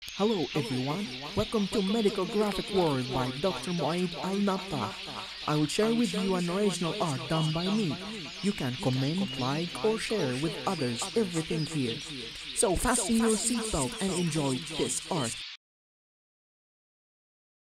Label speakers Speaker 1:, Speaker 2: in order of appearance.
Speaker 1: Hello everyone, welcome to Medical Graphic World by Dr. Moaid Al-Natta. I will share with you an original art done by me. You can comment, like or share with others everything here. So fasten your seatbelt and enjoy this art.